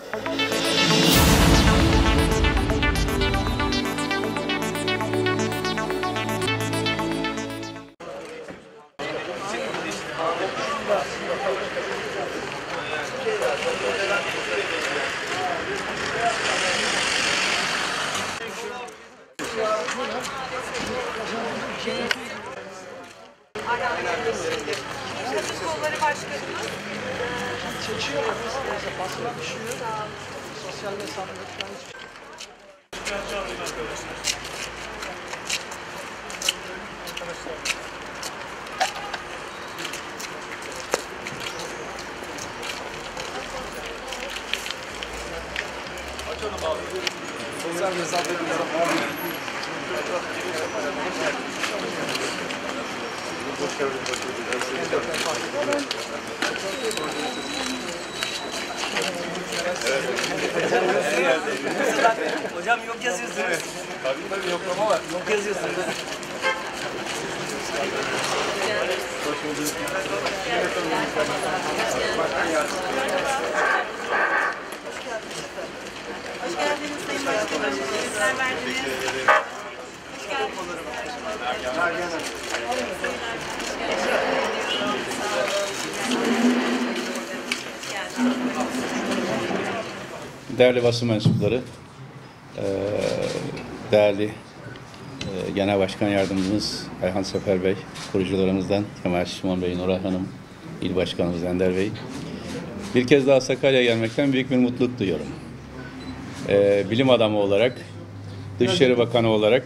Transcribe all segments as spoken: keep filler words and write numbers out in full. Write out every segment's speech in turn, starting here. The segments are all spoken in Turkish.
Kolları başkanımız çekiyor mu? Basına düşüyor. Sosyal mesafede falan hiç. Açalım abi. Sosyal mesafede hoş geldiniz. Hocam yok yazıyorsunuz. Tabii tabii yoklama var. Yok yazıyorsunuz. Hoş bulduk. Hoş geldiniz Sayın Başkanım. Teşekkürler verdiniz. Hoş geldiniz. Değerli basın mensupları, değerli Genel Başkan Yardımcımız Ayhan Sefer Bey, kurucularımızdan Kemal Şimon Bey, Nuray Hanım, İl Başkanımız Ender Bey. Bir kez daha Sakarya'ya gelmekten büyük bir mutluluk duyuyorum. Bilim adamı olarak, Dışişleri Bakanı olarak,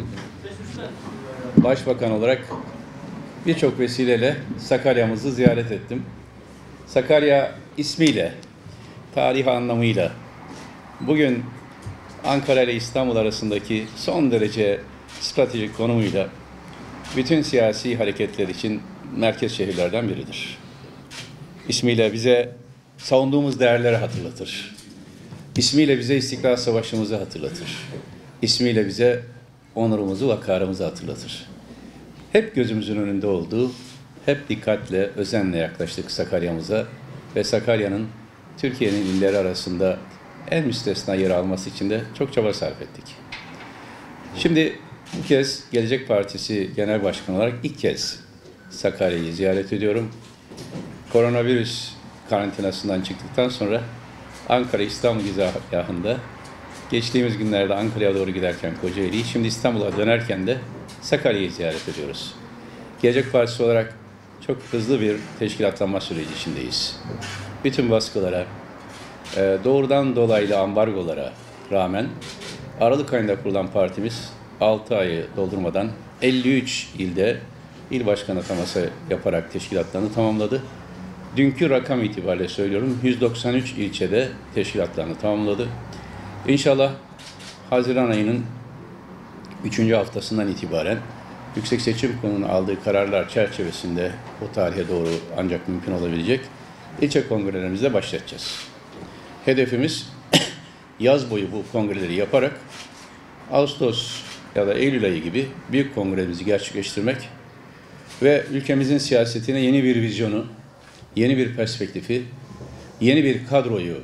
Başbakan olarak birçok vesileyle Sakarya'mızı ziyaret ettim. Sakarya ismiyle, tarih anlamıyla, bugün Ankara ile İstanbul arasındaki son derece stratejik konumuyla bütün siyasi hareketler için merkez şehirlerden biridir. İsmiyle bize savunduğumuz değerleri hatırlatır. İsmiyle bize İstiklal Savaşımızı hatırlatır. İsmiyle bize onurumuzu, vakarımızı hatırlatır. Hep gözümüzün önünde olduğu, hep dikkatle, özenle yaklaştık Sakarya'mıza ve Sakarya'nın Türkiye'nin illeri arasında en müstesna yer alması için de çok çaba sarf ettik. Şimdi bu kez Gelecek Partisi Genel Başkanı olarak ilk kez Sakarya'yı ziyaret ediyorum. Koronavirüs karantinasından çıktıktan sonra Ankara-İstanbul güzergahında geçtiğimiz günlerde Ankara'ya doğru giderken Kocaeli'yi, şimdi İstanbul'a dönerken de Sakarya'yı ziyaret ediyoruz. Gelecek Partisi olarak çok hızlı bir teşkilatlanma süreci içindeyiz. Bütün baskılara, doğrudan dolaylı ambargolara rağmen Aralık ayında kurulan partimiz altı ayı doldurmadan elli üç ilde il başkanı ataması yaparak teşkilatlarını tamamladı. Dünkü rakam itibariyle söylüyorum, yüz doksan üç ilçede teşkilatlarını tamamladı. İnşallah Haziran ayının üçüncü haftasından itibaren Yüksek Seçim Kurulu'nun aldığı kararlar çerçevesinde o tarihe doğru ancak mümkün olabilecek ilçe kongrelerimizle başlatacağız. Hedefimiz yaz boyu bu kongreleri yaparak Ağustos ya da Eylül ayı gibi büyük kongremizi gerçekleştirmek ve ülkemizin siyasetine yeni bir vizyonu, yeni bir perspektifi, yeni bir kadroyu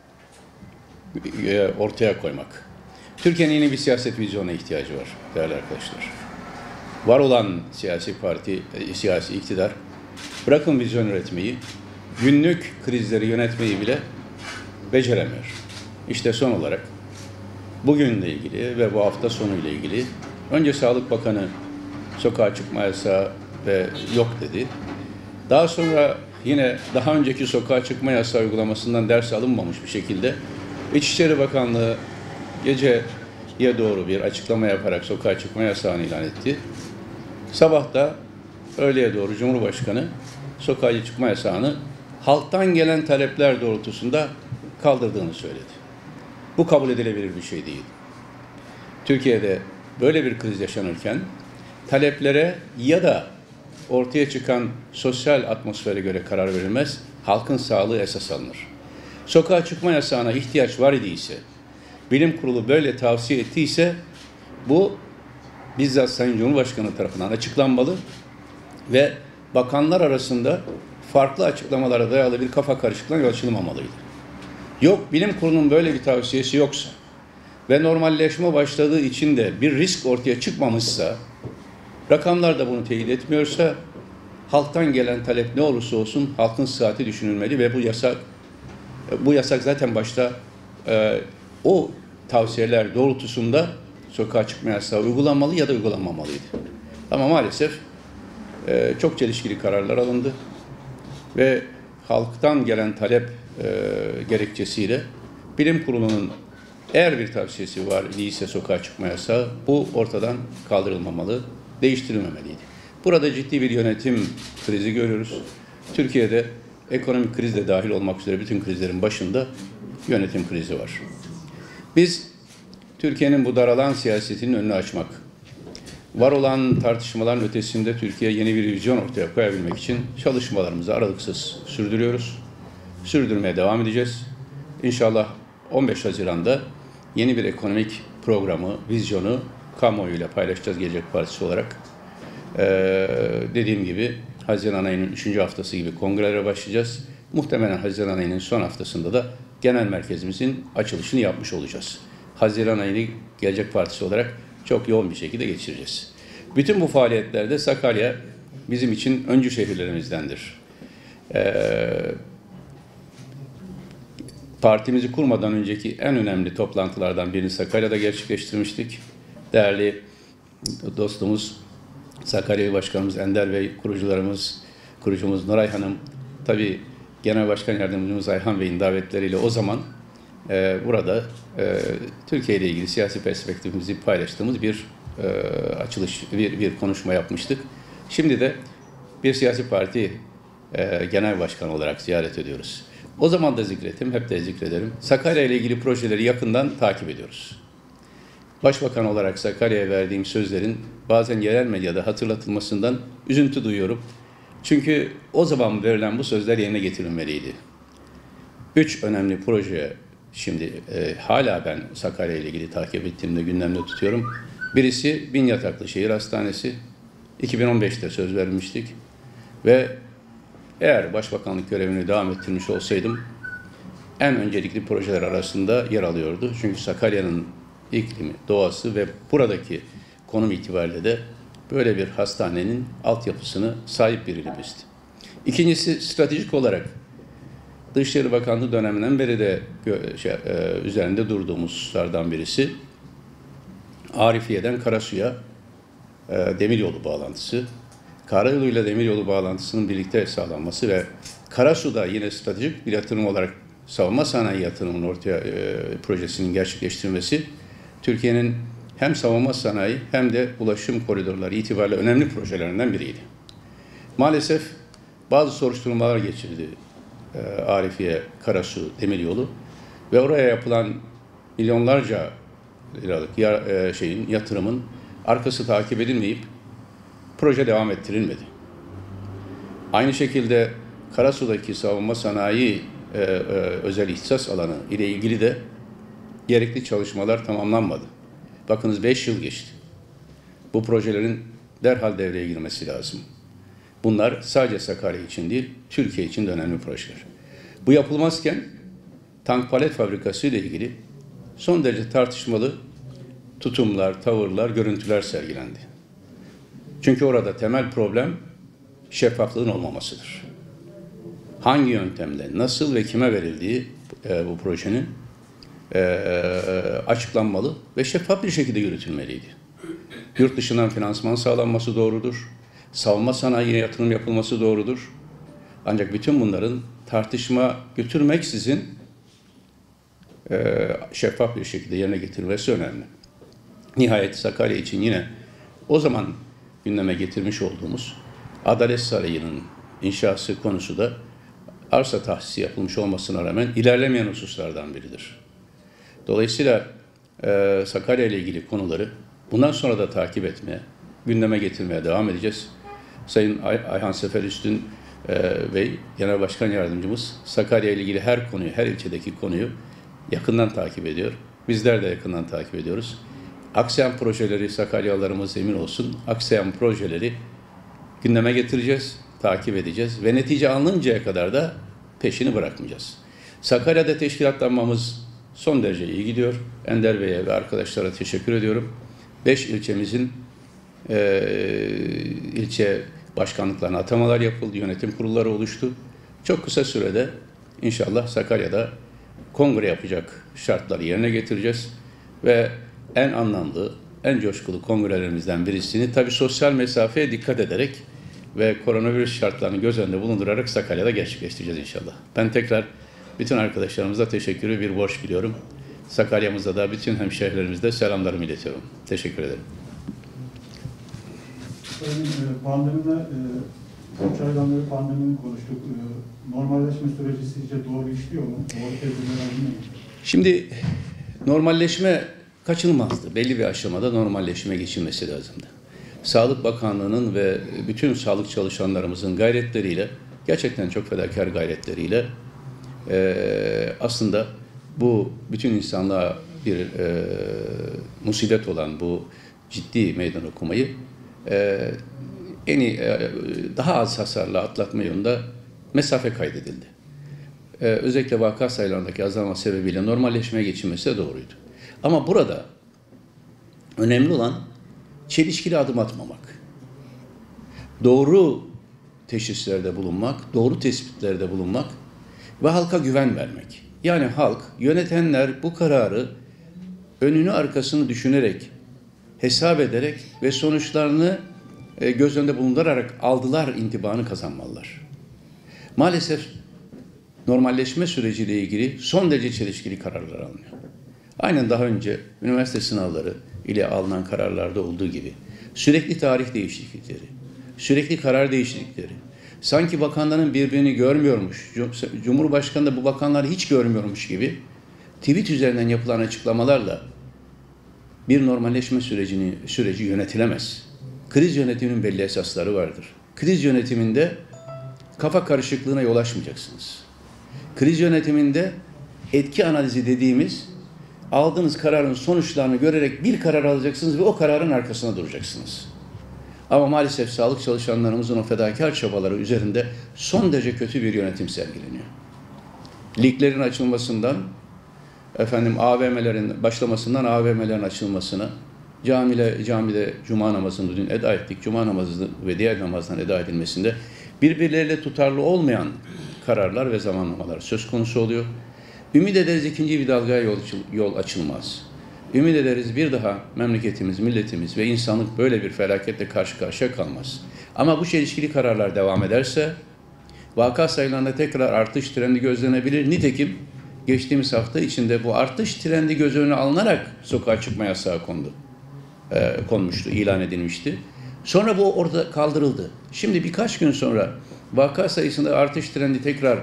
ortaya koymak. Türkiye'nin yeni bir siyaset vizyonuna ihtiyacı var değerli arkadaşlar. Var olan siyasi parti, siyasi iktidar, bırakın vizyon üretmeyi, günlük krizleri yönetmeyi bile beceremiyor. İşte son olarak bugünle ilgili ve bu hafta sonuyla ilgili önce Sağlık Bakanı sokağa çıkma yasağı ve yok dedi. Daha sonra yine daha önceki sokağa çıkma yasağı uygulamasından ders alınmamış bir şekilde İçişleri Bakanlığı geceye doğru bir açıklama yaparak sokağa çıkma yasağını ilan etti. Sabah da öğleye doğru Cumhurbaşkanı sokağa çıkma yasağını halktan gelen talepler doğrultusunda kaldırdığını söyledi. Bu kabul edilebilir bir şey değil. Türkiye'de böyle bir kriz yaşanırken taleplere ya da ortaya çıkan sosyal atmosfere göre karar verilmez, halkın sağlığı esas alınır. Sokağa çıkma yasağına ihtiyaç var idiyse, bilim kurulu böyle tavsiye ettiyse, bu bizzat Sayın Cumhurbaşkanı tarafından açıklanmalı ve bakanlar arasında farklı açıklamalara dayalı bir kafa karışıklığına yol açılmamalıydı. Yok, bilim kurulunun böyle bir tavsiyesi yoksa ve normalleşme başladığı için de bir risk ortaya çıkmamışsa, rakamlar da bunu teyit etmiyorsa, halktan gelen talep ne olursa olsun halkın sıhhati düşünülmeli ve bu yasak bu yasak zaten başta e, o tavsiyeler doğrultusunda sokağa çıkma yasağı uygulanmalı ya da uygulanmamalıydı. Ama maalesef e, çok çelişkili kararlar alındı ve halktan gelen talep e, gerekçesiyle bilim kurulunun eğer bir tavsiyesi var ise sokağa çıkma yasağı, bu ortadan kaldırılmamalı, değiştirilmemeliydi. Burada ciddi bir yönetim krizi görüyoruz. Türkiye'de ekonomik kriz de dahil olmak üzere bütün krizlerin başında yönetim krizi var. Biz Türkiye'nin bu daralan siyasetinin önünü açmak, var olan tartışmaların ötesinde Türkiye yeni bir vizyon ortaya koyabilmek için çalışmalarımızı aralıksız sürdürüyoruz. Sürdürmeye devam edeceğiz. İnşallah on beş Haziran'da yeni bir ekonomik programı, vizyonu kamuoyuyla paylaşacağız Gelecek Partisi olarak. Ee, dediğim gibi Haziran ayının üçüncü haftası gibi kongrelere başlayacağız. Muhtemelen Haziran ayının son haftasında da genel merkezimizin açılışını yapmış olacağız. Haziran ayını Gelecek Partisi olarak çok yoğun bir şekilde geçireceğiz. Bütün bu faaliyetlerde Sakarya bizim için öncü şehirlerimizdendir. Ee, partimizi kurmadan önceki en önemli toplantılardan birini Sakarya'da gerçekleştirmiştik. Değerli dostumuz Sakarya Başkanımız Ender Bey, kurucularımız, kurucumuz Nuray Hanım, tabii Genel Başkan Yardımcımız Ayhan Bey'in davetleriyle o zaman e, burada e, Türkiye ile ilgili siyasi perspektifimizi paylaştığımız bir e, açılış, bir, bir konuşma yapmıştık. Şimdi de bir siyasi parti e, genel başkanı olarak ziyaret ediyoruz. O zaman da zikrettim, hep de zikrederim. Sakarya ile ilgili projeleri yakından takip ediyoruz. Başbakan olarak Sakarya'ya verdiğim sözlerin bazen yerel medyada hatırlatılmasından üzüntü duyuyorum. Çünkü o zaman verilen bu sözler yerine getirilmeliydi. Üç önemli proje şimdi e, hala ben Sakarya ile ilgili takip ettiğimde gündemde tutuyorum. Birisi Bin Yataklı Şehir Hastanesi. iki bin on beşte söz vermiştik. Ve eğer başbakanlık görevini devam ettirmiş olsaydım en öncelikli projeler arasında yer alıyordu. Çünkü Sakarya'nın iklimi, doğası ve buradaki konum itibariyle de böyle bir hastanenin altyapısını sahip bir ilimizdi. İkincisi, stratejik olarak Dışişleri Bakanlığı döneminden beri de şey, e, üzerinde durduğumuz hususlardan birisi Arifiye'den Karasu'ya e, demiryolu bağlantısı. Karayolu ile demiryolu bağlantısının birlikte sağlanması ve Karasu'da yine stratejik bir yatırım olarak savunma sanayi yatırımının ortaya e, projesinin gerçekleştirilmesi Türkiye'nin hem savunma sanayi hem de ulaşım koridorları itibariyle önemli projelerinden biriydi. Maalesef bazı soruşturmalar geçirdi e, Arifiye Karasu demiryolu ve oraya yapılan milyonlarca liralık ya, e, şeyin yatırımın arkası takip edilmeyip proje devam ettirilmedi. Aynı şekilde Karasu'daki savunma sanayi e, e, özel ihtisas alanı ile ilgili de gerekli çalışmalar tamamlanmadı. Bakınız beş yıl geçti. Bu projelerin derhal devreye girmesi lazım. Bunlar sadece Sakarya için değil, Türkiye için de önemli projeler. Bu yapılmazken tank palet fabrikası ile ilgili son derece tartışmalı tutumlar, tavırlar, görüntüler sergilendi. Çünkü orada temel problem şeffaflığın olmamasıdır. Hangi yöntemle, nasıl ve kime verildiği e, bu projenin e, açıklanmalı ve şeffaf bir şekilde yürütülmeliydi. Yurt dışından finansman sağlanması doğrudur. Savunma sanayiye yatırım yapılması doğrudur. Ancak bütün bunların tartışma götürmeksizin e, şeffaf bir şekilde yerine getirilmesi önemli. Nihayet Sakarya için yine o zaman gündeme getirmiş olduğumuz Adalet Sarayı'nın inşası konusu da arsa tahsisi yapılmış olmasına rağmen ilerlemeyen hususlardan biridir. Dolayısıyla e, Sakarya ile ilgili konuları bundan sonra da takip etmeye, gündeme getirmeye devam edeceğiz. Sayın Ay Ayhan Seferüstün e, Bey, Genel Başkan Yardımcımız Sakarya ile ilgili her konuyu, her ilçedeki konuyu yakından takip ediyor. Bizler de yakından takip ediyoruz. Aksayan projeleri, Sakaryalılarımız emin olsun, aksayan projeleri gündeme getireceğiz, takip edeceğiz ve netice alınıncaya kadar da peşini bırakmayacağız. Sakarya'da teşkilatlanmamız son derece iyi gidiyor. Ender Bey'e ve arkadaşlara teşekkür ediyorum. Beş ilçemizin e, ilçe başkanlıklarına atamalar yapıldı, yönetim kurulları oluştu. Çok kısa sürede inşallah Sakarya'da kongre yapacak şartları yerine getireceğiz ve en anlamlı, en coşkulu kongrelerimizden birisini tabii sosyal mesafeye dikkat ederek ve koronavirüs şartlarını göz önünde bulundurarak Sakarya'da gerçekleştireceğiz inşallah. Ben tekrar bütün arkadaşlarımıza teşekkürü bir borç biliyorum. Sakarya'mızda da bütün hemşehrilerimizde selamlarımı iletiyorum. Teşekkür ederim. Sayın pandemide, üç aydan beri pandeminin konuştuk. Normalleşme süreci sizce doğru işliyor mu? Doğru tedbirler alınıyor mu? Şimdi normalleşme kaçınılmazdı. Belli bir aşamada normalleşme geçilmesi lazımdı. Sağlık Bakanlığı'nın ve bütün sağlık çalışanlarımızın gayretleriyle, gerçekten çok fedakar gayretleriyle e, aslında bu bütün insanlığa bir e, musibet olan bu ciddi meydan okumayı e, en iyi, e, daha az hasarla atlatma yolunda mesafe kaydedildi. Ee, özellikle vaka sayılarındaki azalma sebebiyle normalleşmeye geçilmesi de doğruydu. Ama burada önemli olan çelişkili adım atmamak. Doğru teşhislerde bulunmak, doğru tespitlerde bulunmak ve halka güven vermek. Yani halk, yönetenler bu kararı önünü arkasını düşünerek, hesap ederek ve sonuçlarını e, göz önünde bulundurarak aldılar intibanı kazanmalılar. Maalesef normalleşme süreciyle ilgili son derece çelişkili kararlar alınıyor. Aynen daha önce üniversite sınavları ile alınan kararlarda olduğu gibi sürekli tarih değişiklikleri, sürekli karar değişiklikleri, sanki bakanların birbirini görmüyormuş, Cumhurbaşkanı da bu bakanları hiç görmüyormuş gibi tweet üzerinden yapılan açıklamalarla bir normalleşme sürecini, süreci yönetilemez. Kriz yönetiminin belli esasları vardır. Kriz yönetiminde kafa karışıklığına yol açmayacaksınız. Kriz yönetiminde etki analizi dediğimiz aldığınız kararın sonuçlarını görerek bir karar alacaksınız ve o kararın arkasına duracaksınız. Ama maalesef sağlık çalışanlarımızın o fedakar çabaları üzerinde son derece kötü bir yönetim sergileniyor. Liglerin açılmasından, efendim A V M'lerin başlamasından A V M'lerin açılmasına, camide, camide cuma namazını dün eda ettik, cuma namazı ve diğer namazdan eda edilmesinde birbirleriyle tutarlı olmayan kararlar ve zamanlamalar söz konusu oluyor. Ümit ederiz ikinci bir dalgaya yol, yol açılmaz. Ümit ederiz bir daha memleketimiz, milletimiz ve insanlık böyle bir felaketle karşı karşıya kalmaz. Ama bu çelişkili kararlar devam ederse vaka sayılarında tekrar artış trendi gözlenebilir. Nitekim geçtiğimiz hafta içinde bu artış trendi göz önüne alınarak sokağa çıkma yasağı kondu. E, konmuştu, ilan edilmişti. Sonra bu orada kaldırıldı. Şimdi birkaç gün sonra vaka sayısında artış trendi tekrar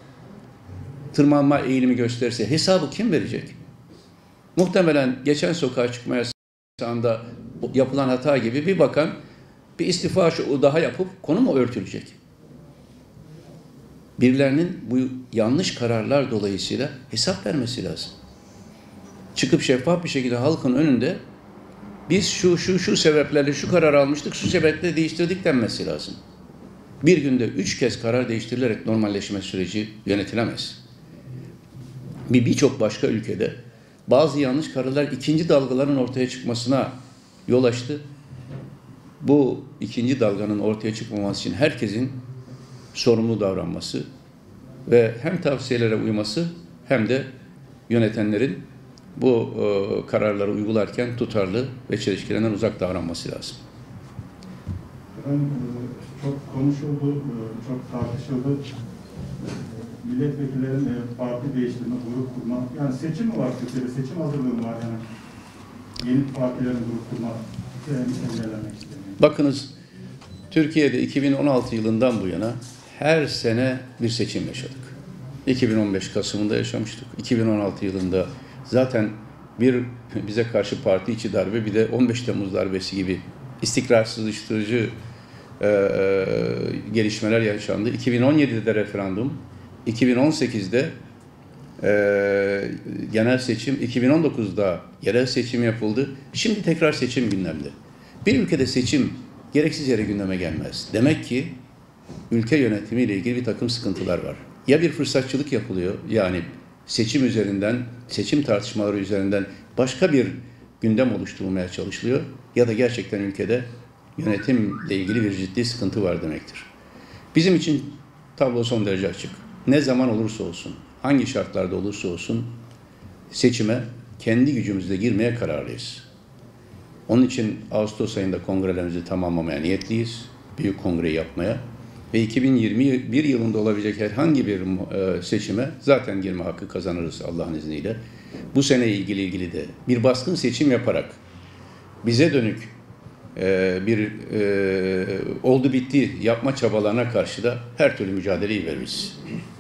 tırmanma eğilimi gösterirse hesabı kim verecek? Muhtemelen geçen sokağa çıkma yasağında yapılan hata gibi bir bakan bir istifa daha yapıp konu mu örtülecek? Birilerinin bu yanlış kararlar dolayısıyla hesap vermesi lazım. Çıkıp şeffaf bir şekilde halkın önünde biz şu şu şu sebeplerle şu karar almıştık, şu sebeple değiştirdik denmesi lazım. Bir günde üç kez karar değiştirilerek normalleşme süreci yönetilemez. Bir birçok başka ülkede bazı yanlış kararlar ikinci dalgaların ortaya çıkmasına yol açtı. Bu ikinci dalganın ortaya çıkmaması için herkesin sorumlu davranması ve hem tavsiyelere uyması hem de yönetenlerin bu e, kararları uygularken tutarlı ve çelişkilerinden uzak davranması lazım. Efendim, çok konuşuldu, çok tartışıldı. Milletvekillerin parti değiştirme, grup kurma, yani seçim mi var Türkiye'de, seçim hazırlığı mı var yani? Yeni partilerin grup kurma, engellemek istemiyor. Bakınız, Türkiye'de iki bin on altı yılından bu yana her sene bir seçim yaşadık. iki bin on beş Kasım'ında yaşamıştık. iki bin on altı yılında zaten bir bize karşı parti içi darbe, bir de on beş Temmuz darbesi gibi istikrarsızlaştırıcı e, e, gelişmeler yaşandı. iki bin on yedide referandum, iki bin on sekizde e, genel seçim, iki bin on dokuzda yerel seçim yapıldı. Şimdi tekrar seçim gündemde. Bir ülkede seçim gereksiz yere gündeme gelmez. Demek ki ülke yönetimiyle ilgili bir takım sıkıntılar var. Ya bir fırsatçılık yapılıyor, yani seçim üzerinden, seçim tartışmaları üzerinden başka bir gündem oluşturulmaya çalışılıyor ya da gerçekten ülkede yönetimle ilgili bir ciddi sıkıntı var demektir. Bizim için tablo son derece açık. Ne zaman olursa olsun, hangi şartlarda olursa olsun seçime kendi gücümüzle girmeye kararlıyız. Onun için Ağustos ayında kongrelerimizi tamamlamaya niyetliyiz. Büyük kongre yapmaya ve iki bin yirmi bir yılında olabilecek herhangi bir seçime zaten girme hakkı kazanırız Allah'ın izniyle. Bu sene ilgili ilgili de bir baskın seçim yaparak bize dönük bir oldu bitti yapma çabalarına karşı da her türlü mücadeleyi veririz.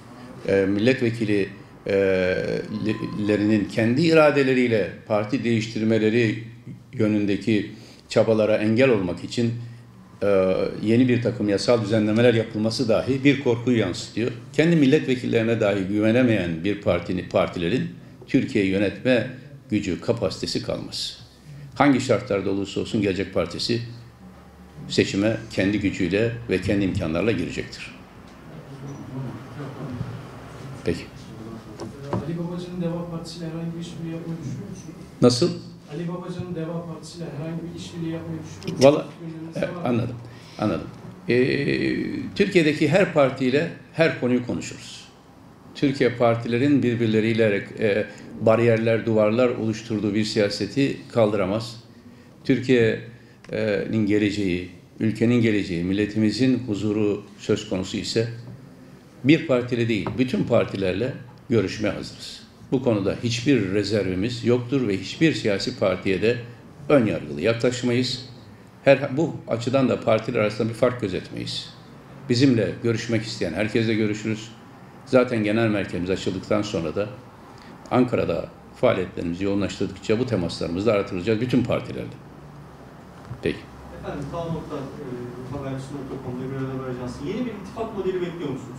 Milletvekillerinin kendi iradeleriyle parti değiştirmeleri yönündeki çabalara engel olmak için yeni bir takım yasal düzenlemeler yapılması dahi bir korkuyu yansıtıyor. Kendi milletvekillerine dahi güvenemeyen bir partinin, partilerin Türkiye'yi yönetme gücü, kapasitesi kalmaz. Hangi şartlarda olursa olsun Gelecek Partisi seçime kendi gücüyle ve kendi imkanlarla girecektir. Peki. Ali Babacan'ın Deva Partisi ile herhangi bir işbirliği yapmayı düşünüyor musunuz? Nasıl? Ali Babacan'ın Deva Partisi ile herhangi bir işbirliği yapmayı düşünüyor musunuz? Vallahi evet, anladım. Anladım. Ee, Türkiye'deki her partiyle her konuyu konuşuruz. Türkiye partilerin birbirleriyle e, bariyerler, duvarlar oluşturduğu bir siyaseti kaldıramaz. Türkiye'nin geleceği, ülkenin geleceği, milletimizin huzuru söz konusu ise bir partiyle değil, bütün partilerle görüşmeye hazırız. Bu konuda hiçbir rezervimiz yoktur ve hiçbir siyasi partiye de ön yargılı yaklaşmayız. Her, bu açıdan da partiler arasında bir fark gözetmeyiz. Bizimle görüşmek isteyen herkesle görüşürüz. Zaten genel merkezimiz açıldıktan sonra da Ankara'da faaliyetlerimizi yoğunlaştırdıkça bu temaslarımızı da artıracağız bütün partilerle. Peki. Efendim, K nokta habercisi nokta com'da bir arada ajansı. Yeni bir ittifak modeli bekliyor musunuz?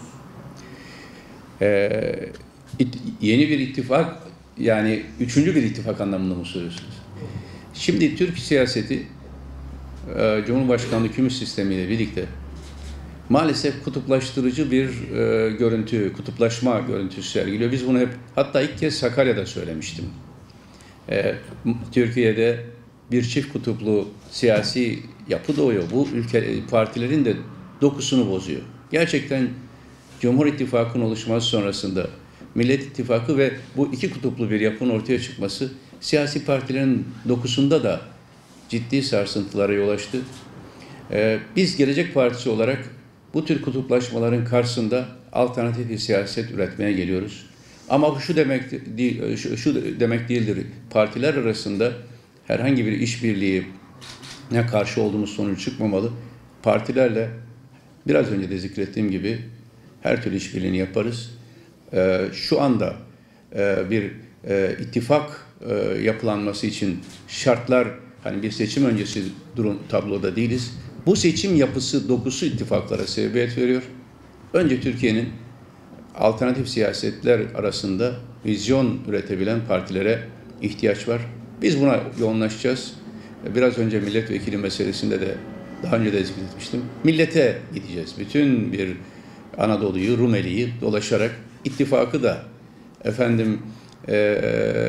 Ee, it, yeni bir ittifak, yani üçüncü bir ittifak anlamında mı söylüyorsunuz? Şimdi Türk siyaseti e, Cumhurbaşkanlığı hükümet sistemiyle birlikte maalesef kutuplaştırıcı bir e, görüntü, kutuplaşma görüntüsü sergiliyor. Biz bunu hep, hatta ilk kez Sakarya'da söylemiştim. E, Türkiye'de bir çift kutuplu siyasi yapı doğuyor. Bu ülke partilerin de dokusunu bozuyor. Gerçekten Cumhur İttifakı'nın oluşması sonrasında Millet İttifakı ve bu iki kutuplu bir yapının ortaya çıkması siyasi partilerin dokusunda da ciddi sarsıntılara yol açtı. Ee, biz Gelecek Partisi olarak bu tür kutuplaşmaların karşısında alternatif bir siyaset üretmeye geliyoruz. Ama bu şu demek değil, şu, şu demek değildir. Partiler arasında herhangi bir işbirliği ne karşı olduğumuz sonucu çıkmamalı. Partilerle biraz önce de zikrettiğim gibi her türlü işbirliğini yaparız. Ee, şu anda e, bir e, ittifak e, yapılanması için şartlar, hani bir seçim öncesi durum tabloda değiliz. Bu seçim yapısı, dokusu ittifaklara sebebiyet veriyor. Önce Türkiye'nin alternatif siyasetler arasında vizyon üretebilen partilere ihtiyaç var. Biz buna yoğunlaşacağız. Biraz önce milletvekili meselesinde de daha önce de zikretmiştim. Millete gideceğiz. Bütün bir Anadolu'yu, Rumeli'yi dolaşarak ittifakı da efendim e,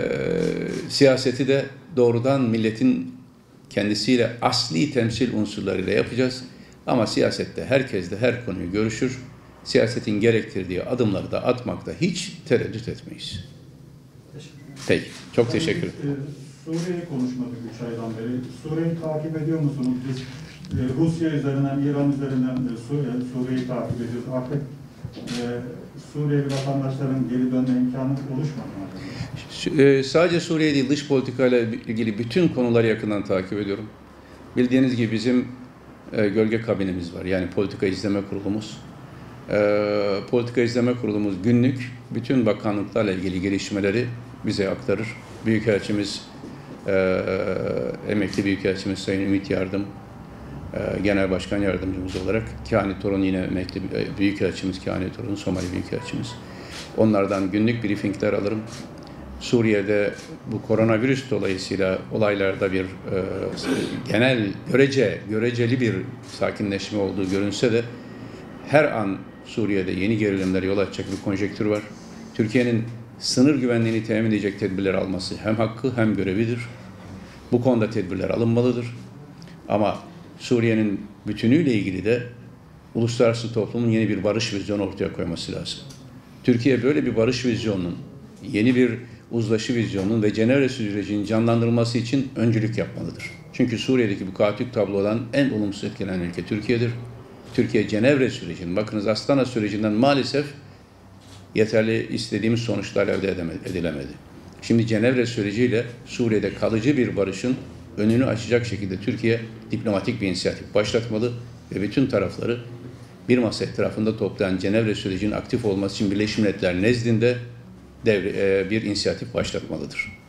siyaseti de doğrudan milletin kendisiyle asli temsil unsurlarıyla yapacağız. Ama siyasette herkes de her konuyu görüşür. Siyasetin gerektirdiği adımları da atmakta hiç tereddüt etmeyiz. Peki, çok teşekkür ederim. Suriye'yi konuşmadık üç aydan beri. Suriye'yi takip ediyor musunuz? Biz Rusya üzerinden, İran üzerinden Suriye'yi takip ediyoruz. Artık e, Suriyeli vatandaşların geri dönme imkanı oluşmadı mı? E, sadece Suriye değil, dış politikayla ilgili bütün konuları yakından takip ediyorum. Bildiğiniz gibi bizim e, gölge kabinemiz var. Yani politika izleme kurulumuz. E, politika izleme kurulumuz günlük bütün bakanlıklarla ilgili gelişmeleri bize aktarır. Büyükelçimiz, e, emekli Büyükelçimiz Sayın Ümit Yardım, e, Genel Başkan Yardımcımız olarak Kani Torun yine emekli Büyükelçimiz Kani Torun, Somali Büyükelçimiz. Onlardan günlük briefingler alırım. Suriye'de bu koronavirüs dolayısıyla olaylarda bir e, genel görece göreceli bir sakinleşme olduğu görünse de her an Suriye'de yeni gerilimlere yol açacak bir konjektür var. Türkiye'nin sınır güvenliğini temin edecek tedbirler alması hem hakkı hem görevidir. Bu konuda tedbirler alınmalıdır. Ama Suriye'nin bütünüyle ilgili de uluslararası toplumun yeni bir barış vizyonu ortaya koyması lazım. Türkiye böyle bir barış vizyonunun, yeni bir uzlaşı vizyonunun ve Cenevre sürecinin canlandırılması için öncülük yapmalıdır. Çünkü Suriye'deki bu kaotik tablodan en olumsuz etkilenen ülke Türkiye'dir. Türkiye Cenevre sürecinin, bakınız Astana sürecinden maalesef yeterli istediğimiz sonuçlar elde edilemedi. Şimdi Cenevre süreciyle Suriye'de kalıcı bir barışın önünü açacak şekilde Türkiye diplomatik bir inisiyatif başlatmalı ve bütün tarafları bir masa etrafında toplayan Cenevre sürecinin aktif olması için Birleşmiş Milletler nezdinde devre, bir inisiyatif başlatmalıdır.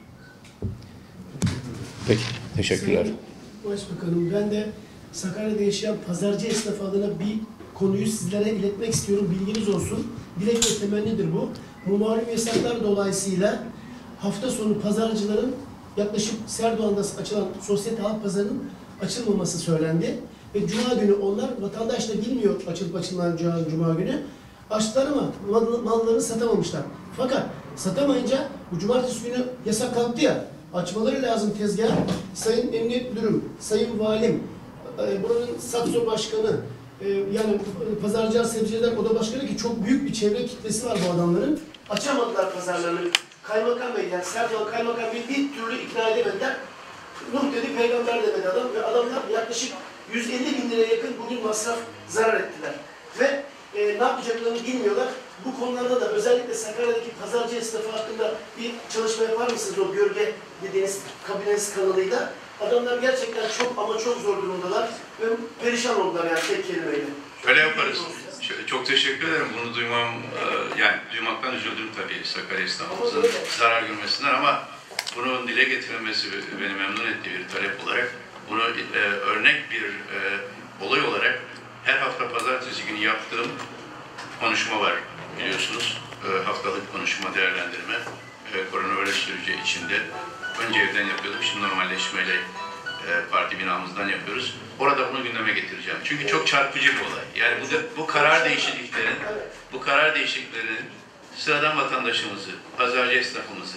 Peki, teşekkürler. Sayın Başbakanım, ben de Sakarya'da yaşayan pazarcı esnafı adına bir konuyu sizlere iletmek istiyorum. Bilginiz olsun. Dilek ve temennidir bu. Bu malum yasaklar dolayısıyla hafta sonu pazarcıların yaklaşık Serdoğan'da açılan sosyete halk pazarının açılmaması söylendi. Ve Cuma günü onlar, vatandaş da bilmiyor açılıp açılmayacağını Cuma günü, açtılar ama mallarını satamamışlar. Fakat satamayınca bu cumartesi günü yasak kalktı ya, açmaları lazım tezgah. Sayın Emniyet Müdürüm, Sayın Valim, buranın Sakso Başkanı, yani Pazarcılar Sebzeciler Oda Başkanı ki çok büyük bir çevre kitlesi var bu adamların. Açamadılar pazarlarını. Kaymakam Bey, yani Serdoğan Kaymakam Bey bir türlü ikna edemediler. Nuh dedi, peygamber demedi adam ve adamlar yaklaşık yüz elli bin liraya yakın bugün masraf zarar ettiler. Ve e, ne yapacaklarını bilmiyorlar. Bu konularda da özellikle Sakarya'daki pazarcı esnafı hakkında bir çalışma yapar mısınız o gölge dediğiniz kabineniz kanalıyla? Adamlar gerçekten çok ama çok zor durumdalar ve perişan oldular yani tek kelimeyle. Şöyle yaparız. Çok teşekkür ederim. Bunu duymam, yani duymaktan üzüldüm tabii Sakarya esnafımızın zarar görmesinden ama bunun dile getirilmesi beni memnun ettiği bir talep olarak bunu e, örnek bir e, olay olarak her hafta pazartesi günü yaptığım konuşma var biliyorsunuz. E, haftalık konuşma değerlendirme. E, koronavirüs süreci içinde. Önce evden yapıyorduk, şimdi normalleşmeyle e, parti binamızdan yapıyoruz. Orada bunu gündeme getireceğim. Çünkü çok çarpıcı bir olay. Yani bu, bu karar değişikliklerin, bu karar değişikliklerin sıradan vatandaşımızı, pazarcı esnafımızı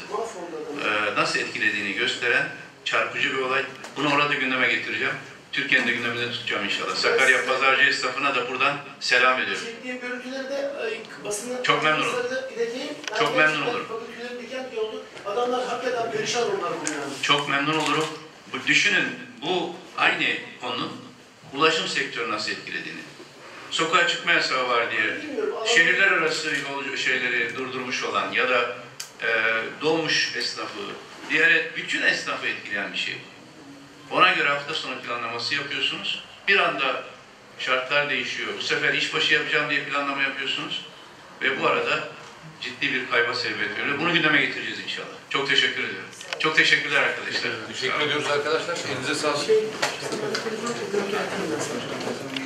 e, nasıl etkilediğini gösteren çarpıcı bir olay. Bunu orada gündeme getireceğim. Türkiye'nin de gündeminde tutacağım inşallah. Sakarya pazarcı esnafına da buradan selam ediyorum. Çektiğim görüntüleri de basına... Çok memnun olurum. Çok memnun olurum. Adamlar hakikaten perişan onlar bunu yani. Çok memnun olurum. Bu, düşünün bu aynı konunun ulaşım sektörü nasıl etkilediğini. Sokağa çıkma yasağı var diye şehirler arası yol şeyleri durdurmuş olan ya da e, dolmuş esnafı, diğer bütün esnafı etkileyen bir şey. Ona göre hafta sonu planlaması yapıyorsunuz. Bir anda şartlar değişiyor. Bu sefer işbaşı yapacağım diye planlama yapıyorsunuz. Ve bu arada ciddi bir kayba sebebiyet veriyor. Bunu gündeme getireceğiz inşallah. Çok teşekkür ediyorum. Çok teşekkürler arkadaşlar. Teşekkür ediyoruz arkadaşlar. Elinize sağlık. Şey,